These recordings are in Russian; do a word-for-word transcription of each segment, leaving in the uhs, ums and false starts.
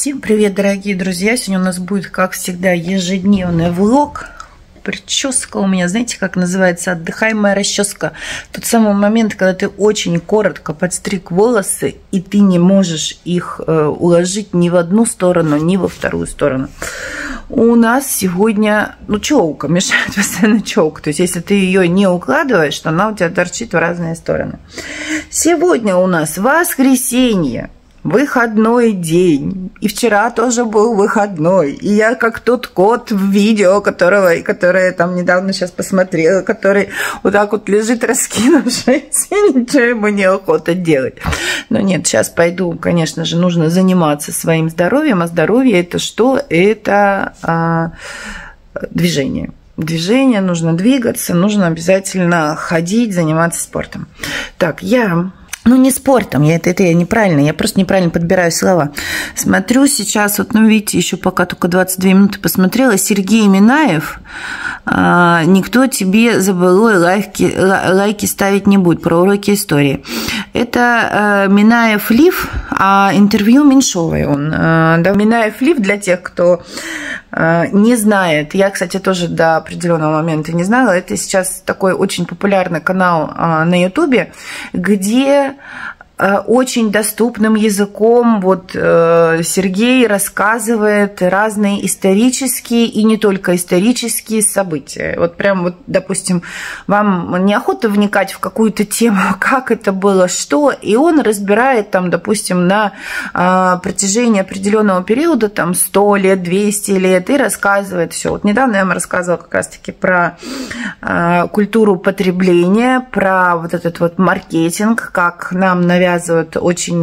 Всем привет, дорогие друзья! Сегодня у нас будет, как всегда, ежедневный влог. Прическа у меня, знаете, как называется? Отдыхаемая расческа. Тот самый момент, когда ты очень коротко подстриг волосы, и ты не можешь их э, уложить ни в одну сторону, ни во вторую сторону. У нас сегодня, ну, челка, мешает постоянно челка. То есть, если ты ее не укладываешь, то она у тебя торчит в разные стороны. Сегодня у нас воскресенье. Выходной день. И вчера тоже был выходной. И я как тот кот в видео, которого, которое я там недавно сейчас посмотрела, который вот так вот лежит раскинувшись, и ничего ему неохота делать. Но нет, сейчас пойду, конечно же, нужно заниматься своим здоровьем. А здоровье это что? Это а, движение. Движение, нужно двигаться, нужно обязательно ходить, заниматься спортом. Так, я... Ну, не спортом, я, это, это я неправильно, я просто неправильно подбираю слова. Смотрю сейчас, вот, ну, видите, еще пока только двадцать две минуты посмотрела, Сергей Минаев, а, никто тебе за былое лайки, лайки ставить не будет, про уроки истории. Это а, Минаев Лив, а интервью Меньшовой он. А, да, Минаев Лив для тех, кто а, не знает, я, кстати, тоже до определенного момента не знала, это сейчас такой очень популярный канал а, на Ютубе, где очень доступным языком вот Сергей рассказывает разные исторические и не только исторические события. Вот прям вот, допустим, вам неохота вникать в какую-то тему, как это было, что, и он разбирает там, допустим, на протяжении определенного периода, там сто лет, двести лет, и рассказывает все. Вот недавно я вам рассказывала как раз-таки про культуру потребления, про вот этот вот маркетинг, как нам навязывают навязывают очень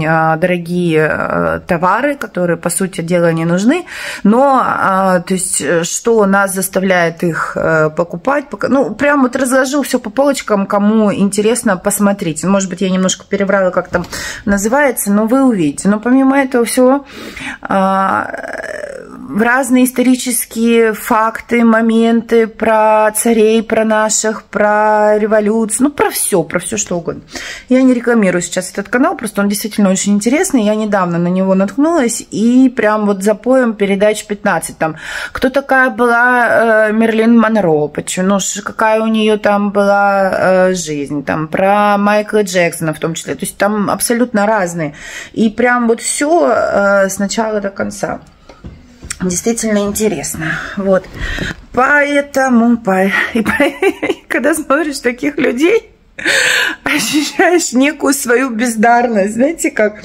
дорогие товары, которые, по сути дела, не нужны, но, то есть, что нас заставляет их покупать, ну, прям вот разложил все по полочкам, кому интересно, посмотрите. Может быть, я немножко перебрала, как там называется, но вы увидите. Но помимо этого всего, разные исторические факты, моменты про царей, про наших, про революцию, ну, про все, про все, что угодно. Я не рекламирую сейчас этот канал, просто он действительно очень интересный. Я недавно на него наткнулась, и прям вот за поем передач пятнадцать там. Кто такая была э, Мерлин Монро, почему, ну, какая у нее там была э, жизнь, там про Майкла Джексона в том числе. То есть там абсолютно разные. И прям вот все э, с начала до конца. Действительно интересно. Вот. Поэтому, по... и по... когда смотришь таких людей, ощущаешь некую свою бездарность. Знаете, как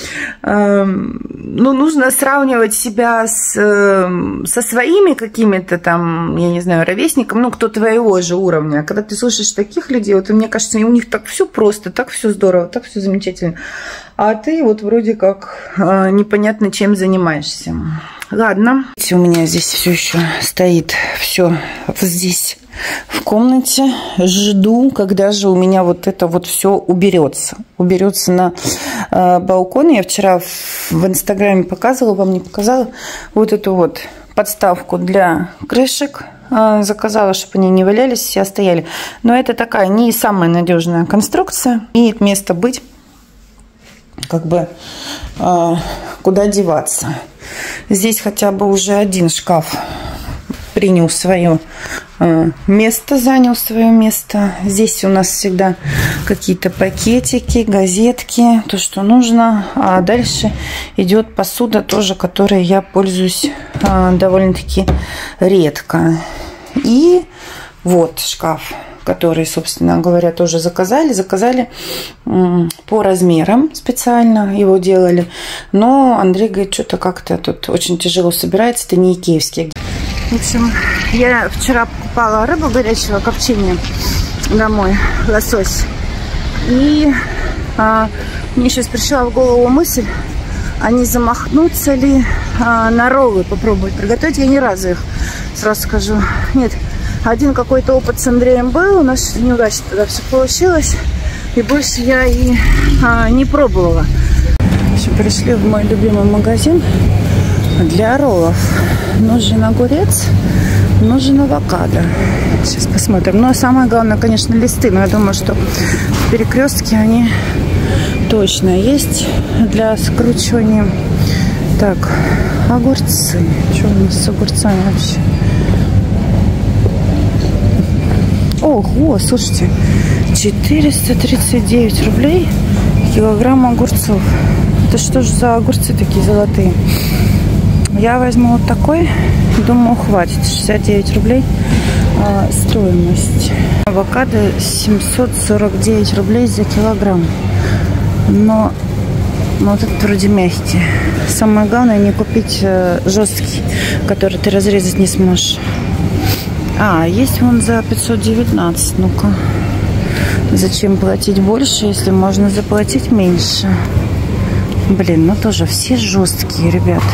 эм, ну, нужно сравнивать себя с, э, со своими какими-то там, я не знаю, ровесниками, ну, кто твоего же уровня. А когда ты слушаешь таких людей, вот мне кажется, у них так все просто, так все здорово, так все замечательно. А ты вот вроде как э, непонятно чем занимаешься. Ладно. У меня здесь все еще стоит все здесь в комнате. Жду, когда же у меня вот это вот все уберется. Уберется на э, балконе. Я вчера в, в Инстаграме показывала, вам не показала, вот эту вот подставку для крышек. Э, заказала, чтобы они не валялись, все стояли. Но это такая не самая надежная конструкция. Имеет место быть. Как бы э, куда деваться. Здесь хотя бы уже один шкаф принял свое э, место, занял свое место. Здесь у нас всегда какие-то пакетики, газетки, то, что нужно. А дальше идет посуда тоже, которой я пользуюсь э, довольно-таки редко. И вот шкаф, который, собственно говоря, тоже заказали. Заказали по размерам специально, его делали. Но Андрей говорит, что-то как-то тут очень тяжело собирается, это не икеевский. В общем, я вчера покупала рыбу горячего копчения домой, лосось. И а, мне сейчас пришла в голову мысль, а не замахнуться ли а, на роллы, попробовать приготовить. Я ни разу их, сразу скажу, нет. Один какой-то опыт с Андреем был, у нас неудачно тогда все получилось, и больше я и а, не пробовала. Еще пришли в мой любимый магазин для роллов. Нужен огурец, нужен авокадо. Сейчас посмотрим. Ну, а самое главное, конечно, листы, но я думаю, что в Перекрестке они точно есть для скручивания. Так, огурцы. Что у нас с огурцами вообще? Ого, слушайте, четыреста тридцать девять рублей килограмм огурцов. Это что же за огурцы такие золотые? Я возьму вот такой. Думаю, хватит. шестьдесят девять рублей а, стоимость. Авокадо семьсот сорок девять рублей за килограмм. Но, но вот этот вроде мягкий. Самое главное не купить э, жесткий, который ты разрезать не сможешь. А, есть вон за пятьсот девятнадцать. Ну-ка. Зачем платить больше, если можно заплатить меньше? Блин, ну тоже все жесткие, ребят.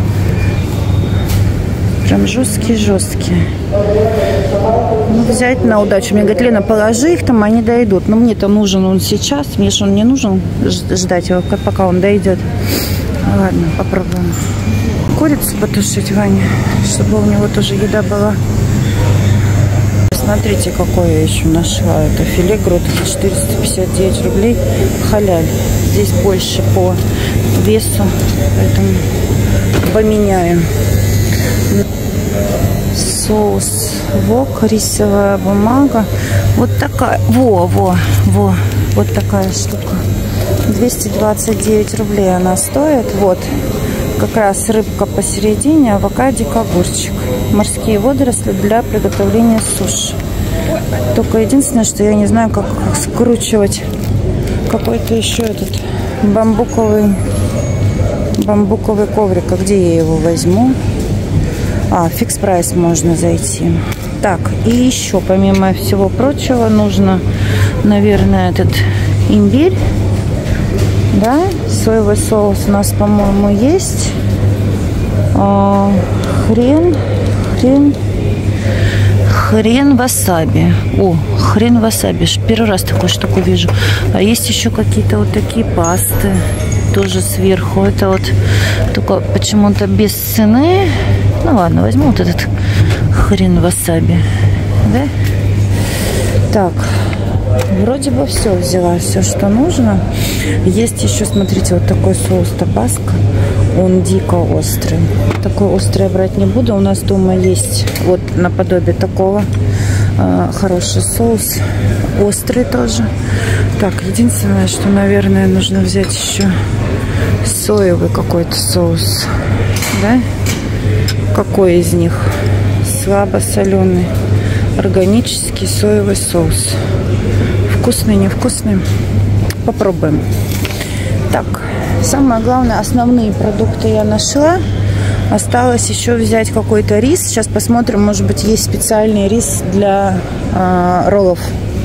Прям жесткие-жесткие. Ну, взять на удачу. Мне говорит, Лена, положи их там, они дойдут. Но мне-то нужен он сейчас. Мне же он не нужен ждать его, пока он дойдет. Ладно, попробуем. Курицу потушить Ване, чтобы у него тоже еда была. Смотрите, какое я еще нашла. Это филе грудки, четыреста пятьдесят девять рублей. Халяль. Здесь больше по весу, поэтому поменяем. Соус вок, рисовая бумага. Вот такая. Во, во, во. Вот такая штука. двести двадцать девять рублей она стоит. Вот. Как раз рыбка посередине, авокадик, огурчик. Морские водоросли для приготовления суши. Только единственное, что я не знаю, как, как скручивать какой-то еще этот бамбуковый бамбуковый коврик. А где я его возьму? А, фикс прайс можно зайти. Так, и еще, помимо всего прочего, нужно, наверное, этот имбирь. Да, соевый соус у нас, по-моему, есть. А, хрен, хрен, хрен васаби. О, хрен васаби. Первый раз такую штуку вижу. А есть еще какие-то вот такие пасты. Тоже сверху. Это вот только почему-то без цены. Ну ладно, возьму вот этот хрен васаби. Да? Так. Вроде бы все взяла, все, что нужно. Есть еще, смотрите, вот такой соус табаско. Он дико острый. Такой острый я брать не буду. У нас дома есть вот наподобие такого э, хороший соус. Острый тоже. Так, единственное, что, наверное, нужно взять еще соевый какой-то соус. Да? Какой из них? Слабосоленый. Органический соевый соус. Вкусный, невкусный. Попробуем. Так, самое главное, основные продукты я нашла. Осталось еще взять какой-то рис. Сейчас посмотрим, может быть, есть специальный рис для э, роллов.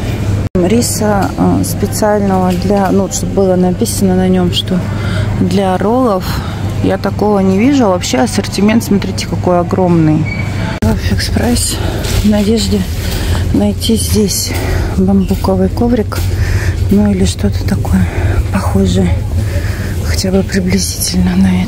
Риса э, специального для, ну, чтобы было написано на нем, что для роллов. Я такого не вижу. Вообще ассортимент, смотрите, какой огромный. Фикс прайс. В надежде найти здесь бамбуковый коврик, ну или что-то такое похожее, хотя бы приблизительно на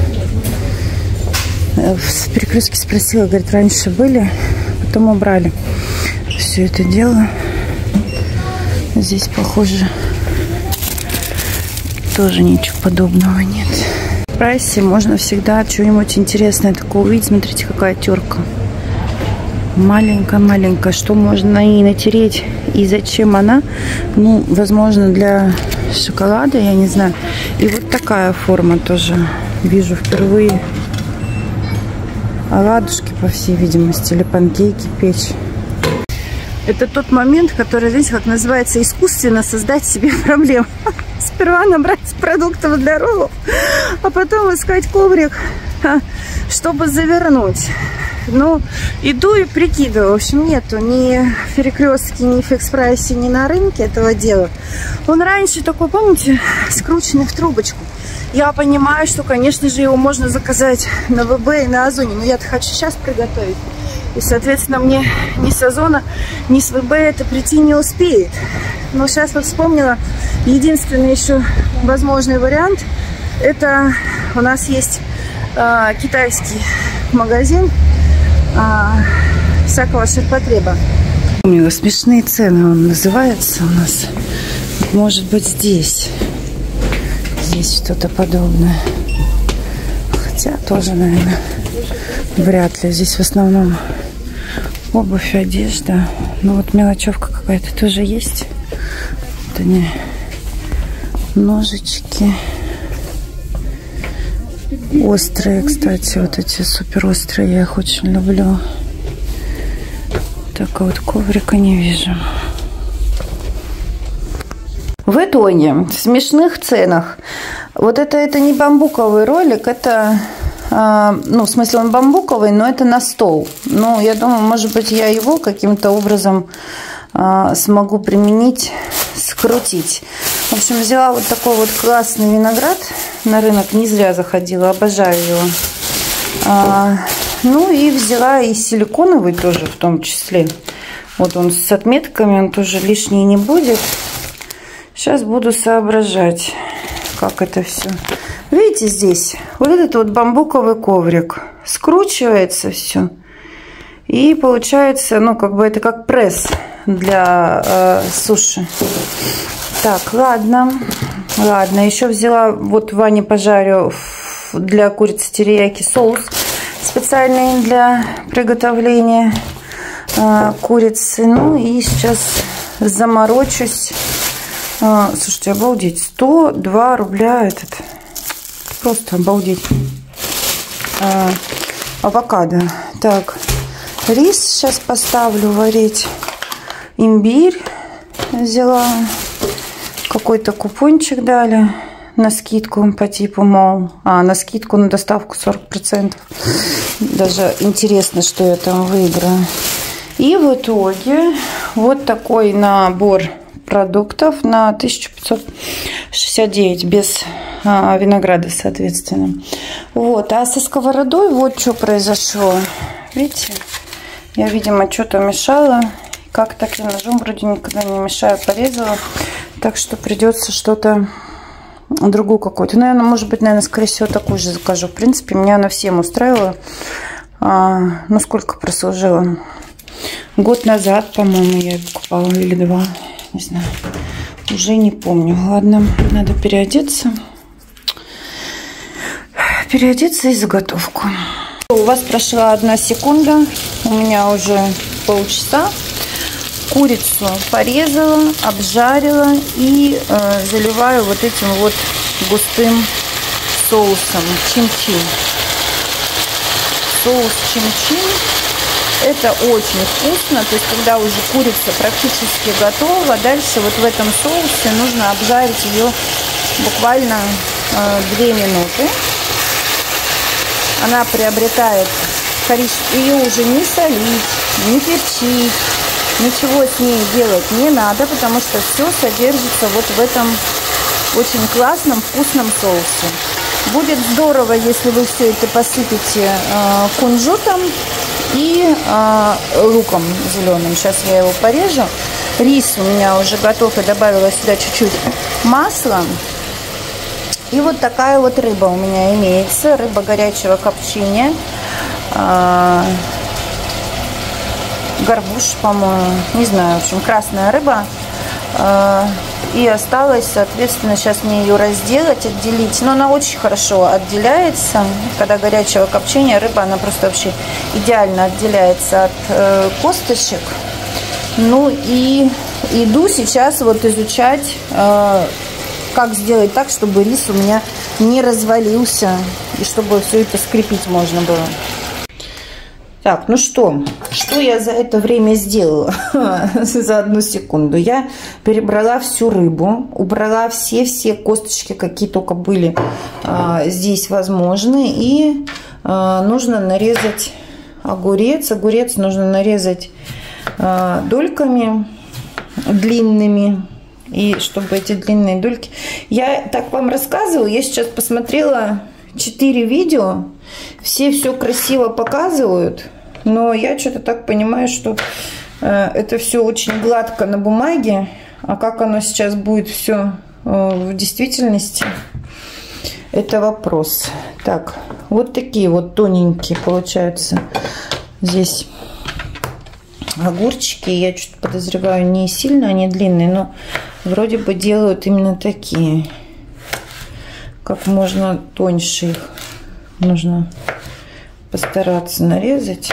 это. В перекрестке спросила, говорит, раньше были, потом убрали все это дело. Здесь, похоже, тоже ничего подобного нет. В прайсе можно всегда что-нибудь интересное такое увидеть. Смотрите, какая терка. Маленькая-маленькая. Что можно на ней натереть и зачем она? Ну, возможно, для шоколада, я не знаю. И вот такая форма тоже вижу впервые. Оладушки, по всей видимости, или панкейки печь. Это тот момент, который, знаете, как называется, искусственно создать себе проблему. Сперва набрать продуктов для роллов, а потом искать коврик, чтобы завернуть. Ну, иду и прикидываю. В общем, нету ни в перекрестке, ни в фикс-прайсе, ни на рынке этого дела. Он раньше такой, помните, скрученный в трубочку. Я понимаю, что, конечно же, его можно заказать на вэ бэ и на Озоне, но я-то хочу сейчас приготовить. И, соответственно, мне ни с Озона, ни с вэ бэ это прийти не успеет. Но сейчас вот вспомнила, единственный еще возможный вариант, это у нас есть э, китайский магазин э, всякого ширпотреба. Помнила, смешные цены он называется у нас. Может быть, здесь есть что-то подобное. Хотя тоже, наверное, вряд ли. Здесь в основном обувь, одежда. Ну вот мелочевка какая-то тоже есть. Вот они, ножички. Острые, кстати, вот эти супер острые, я их очень люблю. Так, а вот коврика не вижу. В итоге, в смешных ценах. Вот это, это не бамбуковый ролик, это, э, ну, в смысле он бамбуковый, но это на стол. Ну, я думаю, может быть, я его каким-то образом э, смогу применить, скрутить. В общем, взяла вот такой вот классный виноград. На рынок не зря заходила, обожаю его. А, ну и взяла и силиконовый тоже в том числе. Вот он с отметками, он тоже лишний не будет. Сейчас буду соображать, как это все. Видите, здесь вот этот вот бамбуковый коврик. Скручивается все. И получается, ну, как бы это как пресс для э, суши. Так, ладно. Ладно, еще взяла, вот Ване пожарю для курицы терияки соус специальный для приготовления э, курицы. Ну и сейчас заморочусь. Э, слушайте, обалдеть. сто два рубля этот. Просто обалдеть. Э, авокадо. Так, рис сейчас поставлю варить. Имбирь взяла. Какой-то купончик дали на скидку по типу, мол, а на скидку на доставку сорок процентов. Даже интересно, что я там выиграю. И в итоге вот такой набор продуктов на тысячу пятьсот шестьдесят девять без а, винограда, соответственно. Вот, а со сковородой вот что произошло. Видите, я, видимо, что-то мешала. Как таким ножом вроде никогда не мешаю, порезала. Так что придется что-то другую какую-то. Наверное, может быть, наверное, скорее всего, такую же закажу. В принципе, меня она всем устраивала. А, ну, сколько прослужила? Год назад, по-моему, я ее покупала. Или два. Не знаю. Уже не помню. Ладно, надо переодеться. Переодеться и заготовку. У вас прошла одна секунда. У меня уже полчаса. Курицу порезала, обжарила и э, заливаю вот этим вот густым соусом чим-чим. Соус чим-чим. Это очень вкусно. То есть, когда уже курица практически готова, дальше вот в этом соусе нужно обжарить ее буквально э, две минуты. Она приобретает коричневый. Ее уже не солить, не перчить. Ничего с ней делать не надо, потому что все содержится вот в этом очень классном, вкусном соусе. Будет здорово, если вы все это посыпете э, кунжутом и э, луком зеленым. Сейчас я его порежу. Рис у меня уже готов, и добавила сюда чуть-чуть масла. И вот такая вот рыба у меня имеется. Рыба горячего копчения. Э, горбуш, по-моему, не знаю, в общем, красная рыба. И осталось, соответственно, сейчас мне ее разделать, отделить. Но она очень хорошо отделяется. Когда горячего копчения, рыба, она просто вообще идеально отделяется от э, косточек. Ну и иду сейчас вот изучать, э, как сделать так, чтобы рис у меня не развалился. И чтобы все это скрепить можно было. Так, ну что, что я за это время сделала за одну секунду? Я перебрала всю рыбу, убрала все-все косточки, какие только были а, здесь возможны. И а, нужно нарезать огурец. Огурец нужно нарезать а, дольками длинными. И чтобы эти длинные дольки... Я так вам рассказываю, я сейчас посмотрела четыре видео. Все все красиво показывают, но я что-то так понимаю, что э, это все очень гладко на бумаге, а как оно сейчас будет все э, в действительности, это вопрос. Так, вот такие вот тоненькие получаются здесь огурчики. Я что-то подозреваю, не сильно они длинные, но вроде бы делают именно такие, как можно тоньше их нужно постараться нарезать.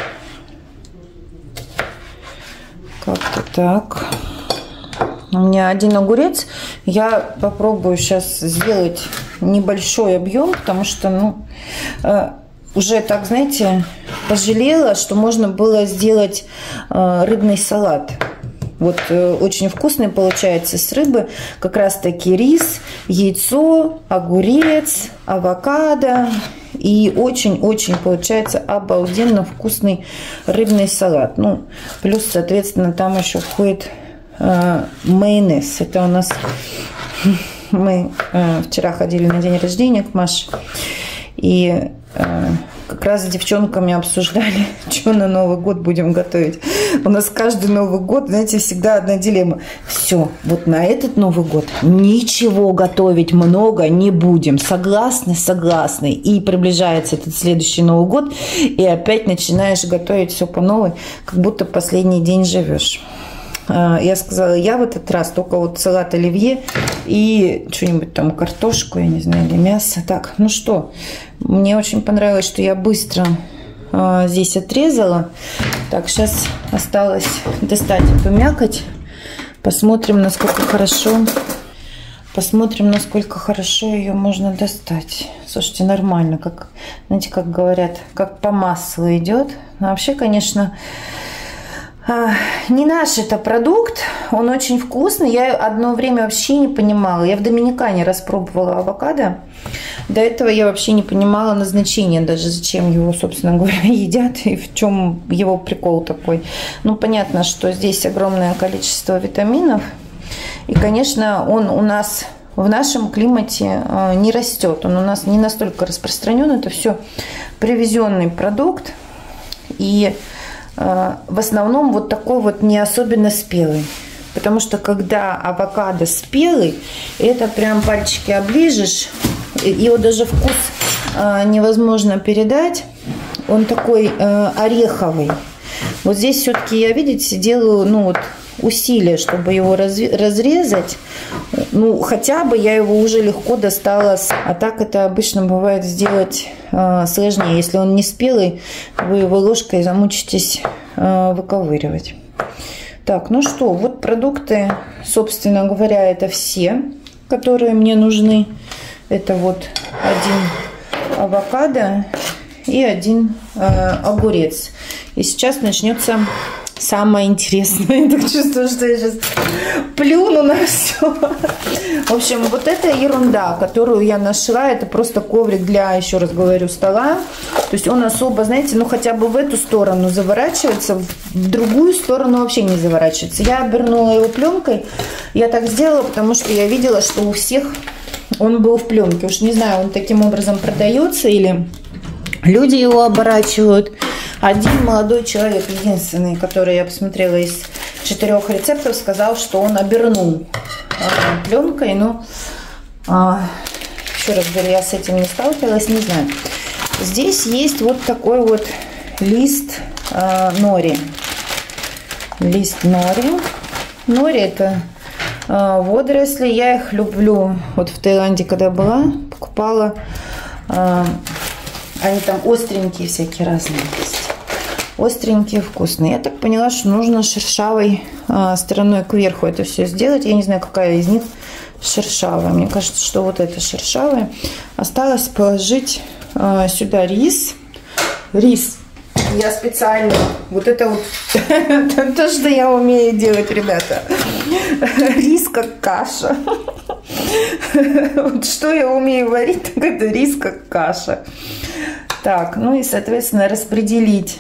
Как-то так. У меня один огурец. Я попробую сейчас сделать небольшой объем, потому что, ну, э, уже так, знаете, пожалела, что можно было сделать э, рыбный салат. Вот э, очень вкусный получается с рыбы. Как раз таки рис, яйцо, огурец, авокадо. И очень-очень получается обалденно вкусный рыбный салат. Ну, плюс, соответственно, там еще входит э, майонез. Это у нас... Мы э, вчера ходили на день рождения к Маше. И... Э, как раз с девчонками обсуждали, что на Новый год будем готовить. У нас каждый Новый год, знаете, всегда одна дилемма. Все, вот на этот Новый год ничего готовить много не будем. Согласны? Согласны. И приближается этот следующий Новый год, и опять начинаешь готовить все по новой, как будто последний день живешь. Я сказала, я в этот раз только вот салат оливье и что-нибудь там, картошку, я не знаю, или мясо. Так, ну что, мне очень понравилось, что я быстро а, здесь отрезала. Так, сейчас осталось достать эту мякоть. Посмотрим, насколько хорошо, посмотрим, насколько хорошо ее можно достать. Слушайте, нормально, как, знаете, как говорят, как по маслу идет. Но вообще, конечно... Не наш это продукт, он очень вкусный. Я одно время вообще не понимала. Я в Доминикане распробовала авокадо. До этого я вообще не понимала назначения, даже зачем его, собственно говоря, едят и в чем его прикол такой. Ну, понятно, что здесь огромное количество витаминов. И, конечно, он у нас в нашем климате не растет. Он у нас не настолько распространен. Это все привезенный продукт. И в основном вот такой вот не особенно спелый. Потому что когда авокадо спелый, это прям пальчики оближешь, его даже вкус невозможно передать. Он такой ореховый. Вот здесь все-таки я, видите, делаю, ну вот, усилия, чтобы его разрезать. Ну, хотя бы я его уже легко достала. А так это обычно бывает сделать э, сложнее. Если он не спелый, вы его ложкой замучитесь э, выковыривать. Так, ну что, вот продукты, собственно говоря, это все, которые мне нужны. Это вот один авокадо и один э, огурец. И сейчас начнется... Самое интересное. Я так чувствую, что я сейчас плюну на все. В общем, вот эта ерунда, которую я нашла, это просто коврик для, еще раз говорю, стола. То есть он особо, знаете, ну хотя бы в эту сторону заворачивается, в другую сторону вообще не заворачивается. Я обернула его пленкой. Я так сделала, потому что я видела, что у всех он был в пленке. Уж не знаю, он таким образом продается или люди его оборачивают. Один молодой человек, единственный, который я посмотрела из четырех рецептов, сказал, что он обернул а, пленкой. Но, а, еще раз говорю, я с этим не сталкивалась, не знаю. Здесь есть вот такой вот лист а, нори. Лист нори. Нори это а, водоросли. Я их люблю. Вот в Таиланде, когда была, покупала. А, они там остренькие всякие разные есть. Остренькие, вкусные. Я так поняла, что нужно шершавой а, стороной кверху это все сделать. Я не знаю, какая из них шершавая. Мне кажется, что вот эта шершавая. Осталось положить а, сюда рис. Рис. Я специально... Вот это вот то, что я умею делать, ребята. Рис как каша. Вот что я умею варить, так это рис как каша. Так, ну и, соответственно, распределить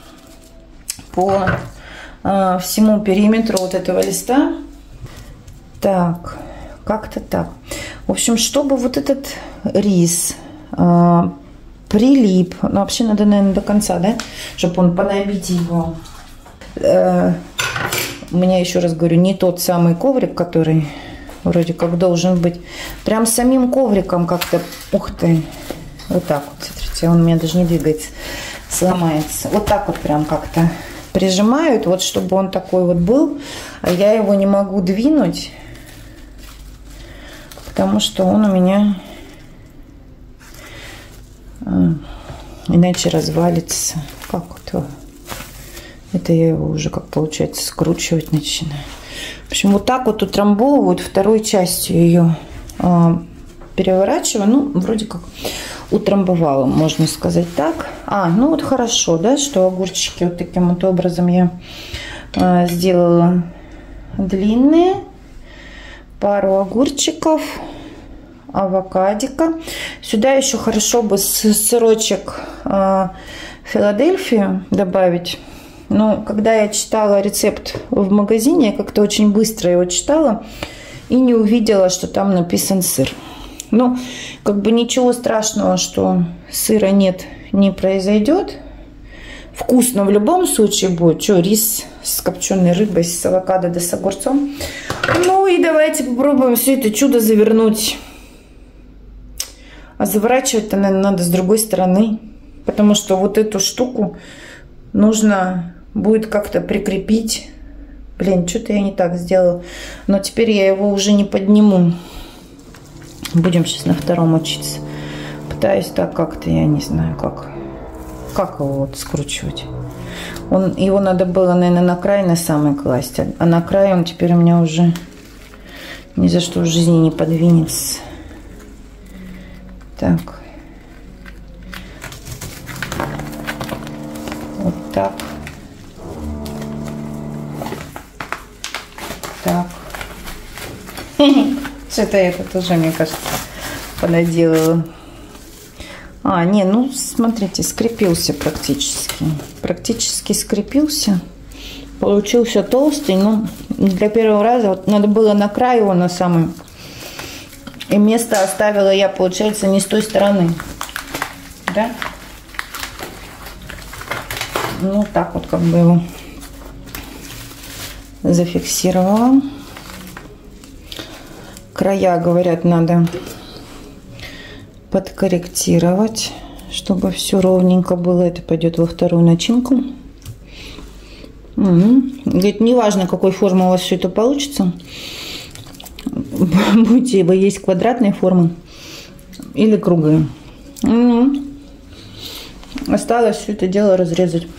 по э, всему периметру вот этого листа. Так, как-то так. В общем, чтобы вот этот рис э, прилип, ну вообще надо, наверное, до конца, да, чтобы он понабить его. Э, у меня, еще раз говорю, не тот самый коврик, который вроде как должен быть. Прям самим ковриком как-то, ух ты, вот так вот, смотрите, он у меня даже не двигается, сломается. Вот так вот прям как-то прижимают, вот чтобы он такой вот был, а я его не могу двинуть, потому что он у меня Иначе развалится. Как это? Это я его уже, как получается, скручивать начинаю. В общем, вот так вот утрамбовывают второй частью ее. Переворачиваю. Ну, вроде как утрамбовала, можно сказать так. А, ну вот хорошо, да, что огурчики вот таким вот образом я а, сделала длинные. Пару огурчиков, авокадика. Сюда еще хорошо бы сырочек а, Филадельфию добавить. Но когда я читала рецепт в магазине, я как-то очень быстро его читала и не увидела, что там написан сыр. Ну, как бы ничего страшного, что сыра нет, не произойдет. Вкусно в любом случае будет. Что, рис с копченой рыбой, с авокадо да с огурцом. Ну и давайте попробуем все это чудо завернуть. А заворачивать-то, наверное, надо с другой стороны. Потому что вот эту штуку нужно будет как-то прикрепить. Блин, что-то я не так сделала. Но теперь я его уже не подниму. Будем сейчас на втором учиться. Пытаюсь так как-то, я не знаю, как, как его вот скручивать. Он, его надо было, наверное, на край на самый класть. А на край он теперь у меня уже ни за что в жизни не подвинется. Так. Вот так. Так. Что-то это тоже, мне кажется, понаделала. А, не, ну, смотрите, скрепился практически. Практически скрепился. Получился толстый, но для первого раза вот надо было на край его, на самый. И место оставила я, получается, не с той стороны. Да? Ну, так вот как бы его зафиксировала. Края, говорят, надо подкорректировать, чтобы все ровненько было. Это пойдет во вторую начинку. Угу. Говорит, неважно, какой формы у вас все это получится. Будете вы есть квадратные формы или круглые. Угу. Осталось все это дело разрезать.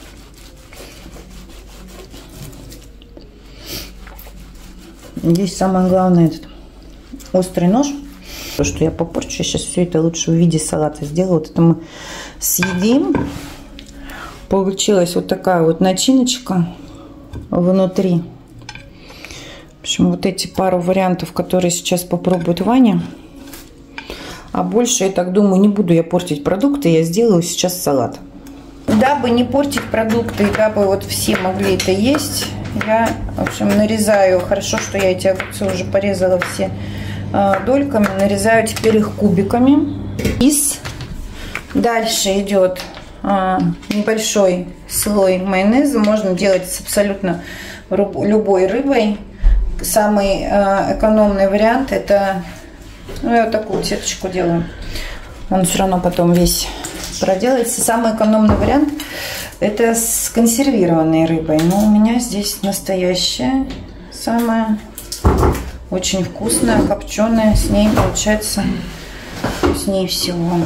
Здесь самое главное этот острый нож. То, что я попорчу, я сейчас все это лучше в виде салата сделаю. Вот это мы съедим. Получилась вот такая вот начиночка внутри. В общем, вот эти пару вариантов, которые сейчас попробует Ваня. А больше, я так думаю, не буду я портить продукты. Я сделаю сейчас салат. Дабы не портить продукты, дабы вот все могли это есть, я, в общем, нарезаю. Хорошо, что я эти огурцы уже порезала все дольками. Нарезаю теперь их кубиками. Рис. Дальше идет а, небольшой слой майонеза. Можно делать с абсолютно любой рыбой. Самый а, экономный вариант — это, ну, я вот такую сеточку делаю. Он все равно потом весь проделается. Самый экономный вариант — это с консервированной рыбой. Но у меня здесь настоящая, самая очень вкусная, копченая. С ней получается вкуснее всего.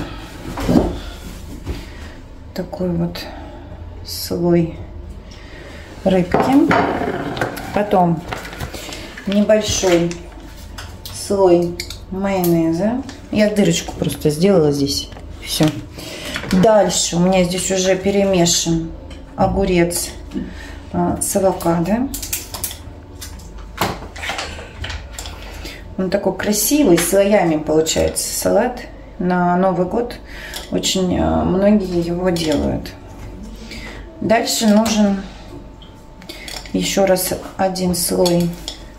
Такой вот слой рыбки. Потом небольшой слой майонеза. Я дырочку просто сделала здесь. Все. Дальше у меня здесь уже перемешан огурец а, с авокадо. Он такой красивый, слоями получается салат. На Новый год очень а, многие его делают. Дальше нужен еще раз один слой.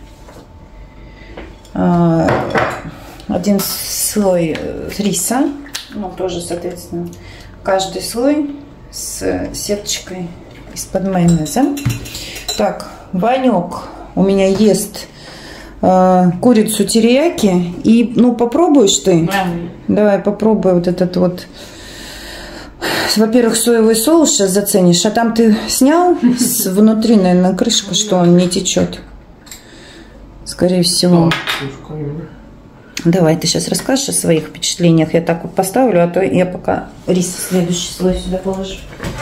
А, один слой риса. Ну, тоже, соответственно, каждый слой с сеточкой из-под майонеза. Так, Ванек у меня ест э, курицу терияки. И, ну, попробуешь ты? Да. Давай, попробуй вот этот вот. Во-первых, соевый соус сейчас заценишь. А там ты снял с внутри, наверное, крышка, что он не течет. Скорее всего. Давай, ты сейчас расскажешь о своих впечатлениях. Я так вот поставлю, а то я пока рис следующий слой сюда положу.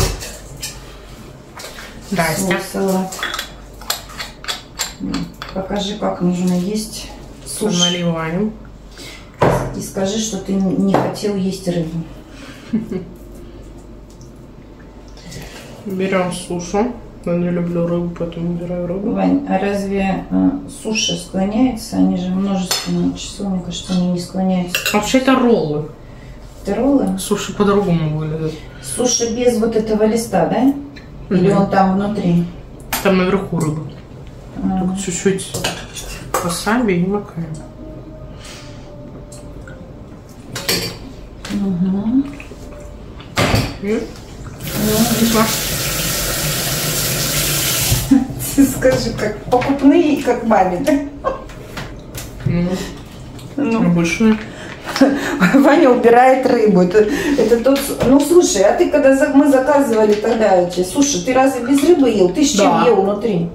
Здрасте. Салат. Покажи, как нужно есть суши. Наливаем. И скажи, что ты не хотел есть рыбу. Берем сушу. Я не люблю рыбу, поэтому убираю рыбу. Вань, а разве э, суши склоняются? Они же множественные число, мне кажется, они не склоняются. Вообще это роллы. Это роллы? Суши по-другому выглядят. Суши без вот этого листа, да? Или Угу. он там внутри? Там наверху рыба. А. Только чуть-чуть васаби и макаем. Угу. И... Ну, скажи, как покупные и как маме, да? Ну, Ну. обычные. Ваня убирает рыбу. Это, это тот... Ну, слушай, а ты когда за- мы заказывали тогда эти суши, ты разве без рыбы ел? Ты с чем Да. ел внутри?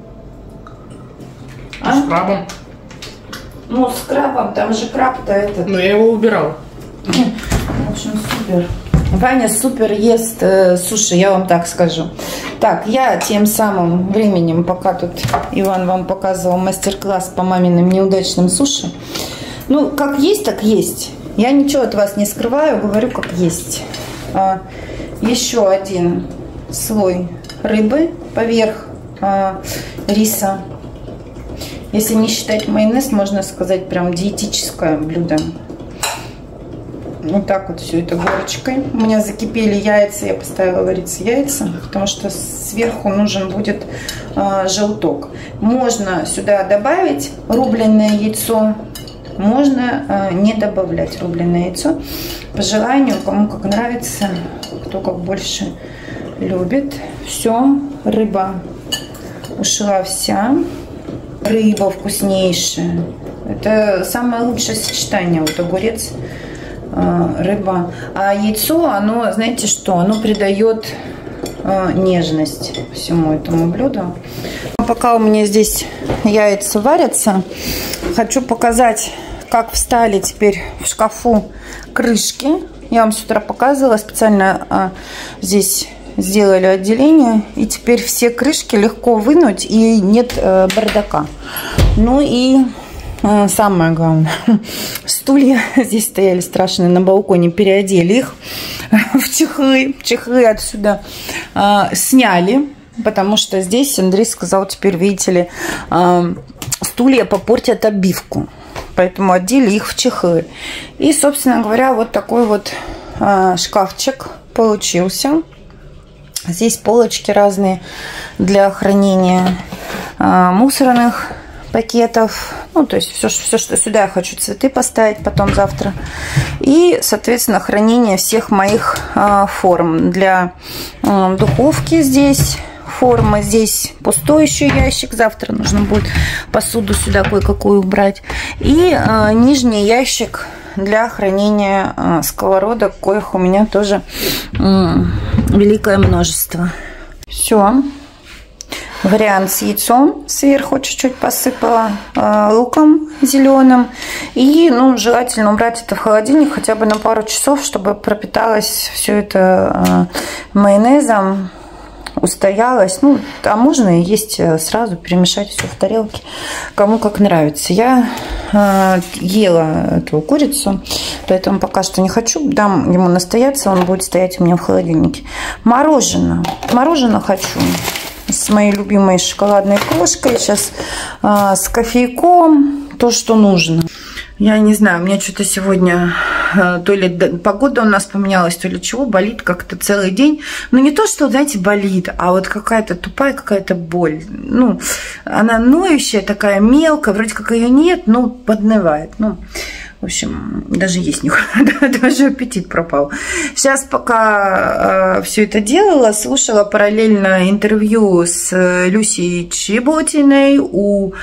А? С крабом. Ну, с крабом, там же краб-то этот. Но я его убирал. В общем, супер. Ваня супер ест э, суши, я вам так скажу. Так, я тем самым временем, пока тут Иван вам показывал мастер-класс по маминым неудачным суши. Ну, как есть, так есть. Я ничего от вас не скрываю, говорю, как есть. А, еще один слой рыбы поверх а, риса. Если не считать майонез, можно сказать, прям диетическое блюдо. Вот так вот все это горочкой. У меня закипели яйца, я поставила вариться яйца, потому что сверху нужен будет э, желток. Можно сюда добавить рубленное яйцо, можно э, не добавлять рубленое яйцо. По желанию, кому как нравится, кто как больше любит. Все, рыба ушла вся. Рыба вкуснейшая. Это самое лучшее сочетание. Вот огурец, рыба. А яйцо, оно, знаете что, оно придает э, нежность всему этому блюду. Пока у меня здесь яйца варятся, хочу показать, как встали теперь в шкафу крышки. Я вам с утра показывала, специально э, здесь сделали отделение, и теперь все крышки легко вынуть, и нет э, бардака. Ну и самое главное, стулья здесь стояли страшные на балконе, переодели их в чехлы, чехлы отсюда э, сняли, потому что здесь Андрей сказал, теперь, видите ли, э, стулья попортят обивку, поэтому одели их в чехлы. И, собственно говоря, вот такой вот э, шкафчик получился. Здесь полочки разные для хранения э, мусорных пакетов, ну, то есть все, все, что сюда я хочу цветы поставить потом завтра. И, соответственно, хранение всех моих э, форм. Для э, духовки здесь формы, здесь пустой еще ящик. Завтра нужно будет посуду сюда кое-какую убрать. И э, нижний ящик для хранения э, сковородок, коих у меня тоже э, великое множество. Все. Вариант с яйцом сверху чуть-чуть посыпала э, луком зеленым. И, ну, желательно убрать это в холодильник хотя бы на пару часов, чтобы пропиталось все это э, майонезом, устоялось. Ну, а можно и есть сразу, перемешать все в тарелке, кому как нравится. Я э, ела эту курицу, поэтому пока что не хочу. Дам ему настояться, он будет стоять у меня в холодильнике. Мороженое. Мороженое хочу. С моей любимой шоколадной крошкой. Сейчас э, с кофейком. То, что нужно. Я не знаю, у меня что-то сегодня э, то ли погода у нас поменялась, то ли чего, болит как-то целый день. Ну, не то, что, знаете, болит, а вот какая-то тупая какая-то боль. Ну, она ноющая, такая мелкая, вроде как ее нет, но поднывает. Ну, в общем, даже есть не хочется, даже аппетит пропал. Сейчас пока э, все это делала, слушала параллельно интервью с Люсей Чеботиной у...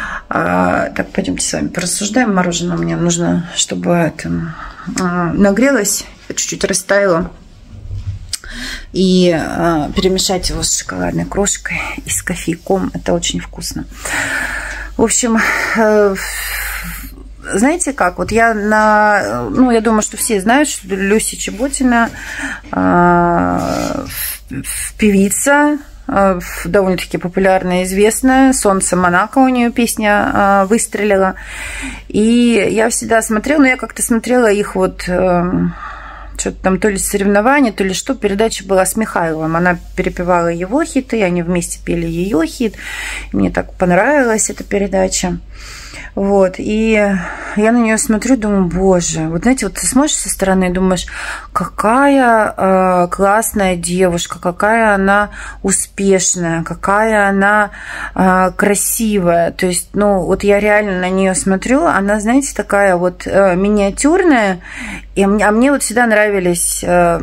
Э, так, пойдемте с вами порассуждаем. Мороженое мне нужно, чтобы это, э, нагрелось, чуть-чуть растаяло. И э, перемешать его с шоколадной крошкой и с кофейком. Это очень вкусно. В общем... Э, знаете как, вот я на, ну, я думаю, что все знают, что Люся Чеботина э, певица, э, довольно-таки популярная, известная. «Солнце Монако» у нее песня э, выстрелила. И я всегда смотрела, но я как-то смотрела их вот... Э, что-то там то ли соревнования, то ли что, передача была с Михайловым. Она перепевала его хиты, они вместе пели ее хит. Мне так понравилась эта передача. Вот, и я на нее смотрю, думаю, боже, вот знаете, вот ты смотришь со стороны и думаешь, какая э, классная девушка, какая она успешная, какая она э, красивая. То есть, ну, вот я реально на нее смотрю, она, знаете, такая вот э, миниатюрная, и мне, а мне вот всегда нравились... Э,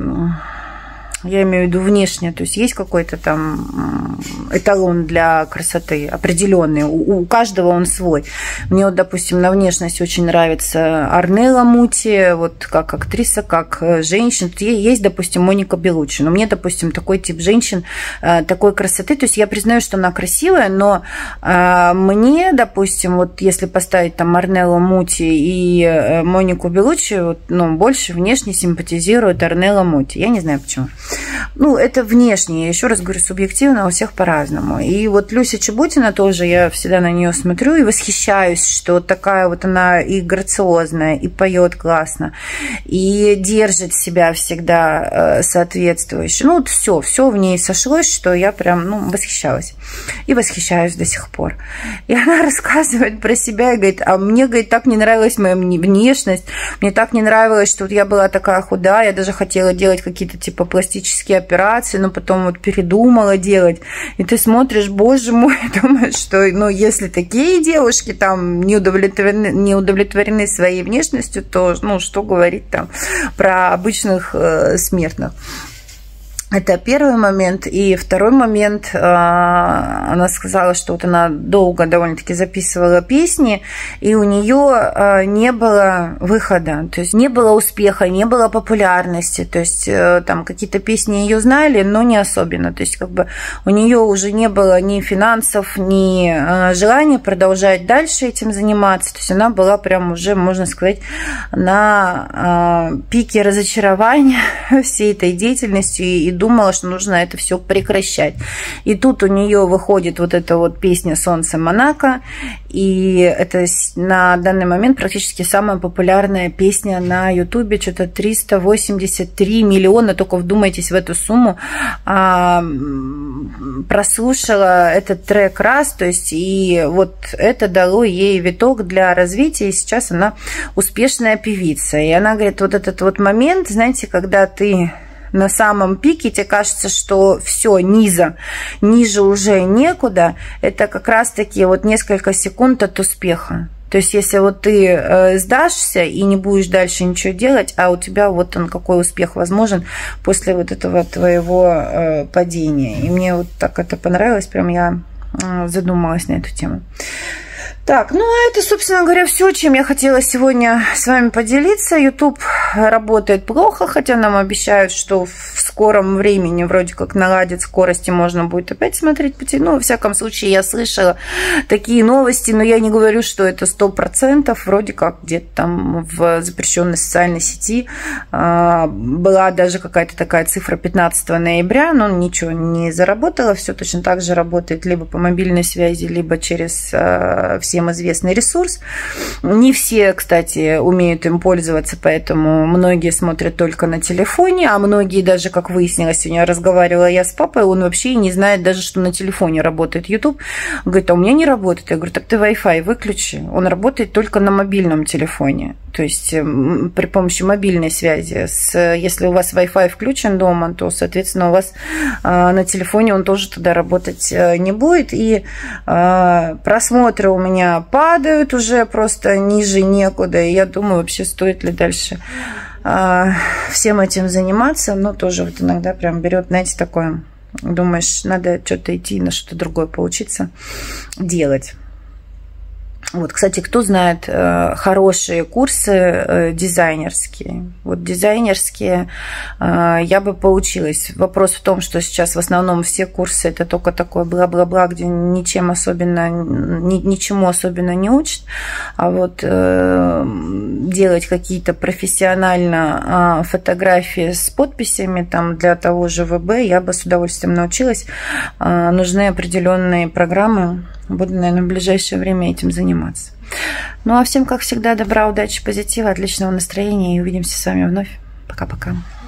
я имею в виду внешне, то есть есть какой-то там эталон для красоты определенный, у, у каждого он свой. Мне вот, допустим, на внешность очень нравится Орнелла Мути, вот как актриса, как женщина. Есть, допустим, Моника Беллуччи, но мне, допустим, такой тип женщин, такой красоты, то есть я признаю, что она красивая, но мне, допустим, вот если поставить там Орнеллу Мути и Монику Беллуччи, вот, ну, больше внешне симпатизирует Орнелла Мути. Я не знаю почему. Ну, это внешне, я еще раз говорю, субъективно, у всех по-разному. И вот Люся Чеботина тоже, я всегда на нее смотрю и восхищаюсь, что такая вот она и грациозная, и поет классно, и держит себя всегда соответствующе. Ну, вот все, все в ней сошлось, что я прям, ну, восхищалась. И восхищаюсь до сих пор. И она рассказывает про себя и говорит, а мне, говорит, так не нравилась моя внешность, мне так не нравилось, что вот я была такая худая, я даже хотела делать какие-то типа пластические операции, но потом вот передумала делать. И ты смотришь, боже мой, думаешь, что, ну, если такие девушки там не удовлетворены, не удовлетворены своей внешностью, то, ну, что говорить там про обычных э, смертных. Это первый момент. И второй момент, она сказала, что вот она долго довольно-таки записывала песни, и у нее не было выхода, то есть не было успеха, не было популярности, то есть там какие-то песни ее знали, но не особенно, то есть как бы у нее уже не было ни финансов, ни желания продолжать дальше этим заниматься, то есть она была прям уже, можно сказать, на пике разочарования всей этой деятельностью и думала, что нужно это все прекращать. И тут у нее выходит вот эта вот песня «Солнце Монако», и это на данный момент практически самая популярная песня на Ютубе, что-то триста восемьдесят три миллиона, только вдумайтесь в эту сумму, а, прослушала этот трек раз, то есть и вот это дало ей виток для развития, и сейчас она успешная певица. И она говорит, вот этот вот момент, знаете, когда ты на самом пике, тебе кажется, что все, низа, ниже уже некуда, это как раз-таки вот несколько секунд от успеха. То есть, если вот ты э, сдашься и не будешь дальше ничего делать, а у тебя вот он какой успех возможен после вот этого твоего э, падения. И мне вот так это понравилось, прям я э, задумалась на эту тему. Так, ну а это, собственно говоря, все, чем я хотела сегодня с вами поделиться. YouTube работает плохо, хотя нам обещают, что в скором времени вроде как наладит скорость и можно будет опять смотреть по телевизору. Ну, во всяком случае, я слышала такие новости, но я не говорю, что это сто процентов. Вроде как где-то там в запрещенной социальной сети была даже какая-то такая цифра пятнадцатого ноября, но ничего не заработало. Все точно так же работает либо по мобильной связи, либо через всем известный ресурс. Не все, кстати, умеют им пользоваться, поэтому многие смотрят только на телефоне, а многие даже, как выяснилось, сегодня разговаривала я с папой, он вообще и не знает даже, что на телефоне работает YouTube. Говорит, а у меня не работает. Я говорю, так ты Wi-Fi выключи. Он работает только на мобильном телефоне. То есть при помощи мобильной связи. С, если у вас Wi-Fi включен дома, то, соответственно, у вас э, на телефоне он тоже тогда работать э, не будет. И э, просмотры у меня падают уже просто ниже некуда. И я думаю, вообще стоит ли дальше э, всем этим заниматься. Но тоже вот иногда прям берет, знаете, такое. Думаешь, надо что-то идти на что-то другое поучиться делать. Вот, кстати, кто знает э, хорошие курсы э, дизайнерские? Вот дизайнерские э, я бы поучилась. Вопрос в том, что сейчас в основном все курсы это только такое бла-бла-бла, где ничем особенно, ни, ничему особенно не учат. А вот э, делать какие-то профессионально э, фотографии с подписями там, для того же ВБ я бы с удовольствием научилась. Э, нужны определенные программы. Буду, наверное, в ближайшее время этим заниматься. Ну, а всем, как всегда, добра, удачи, позитива, отличного настроения. И увидимся с вами вновь. Пока-пока.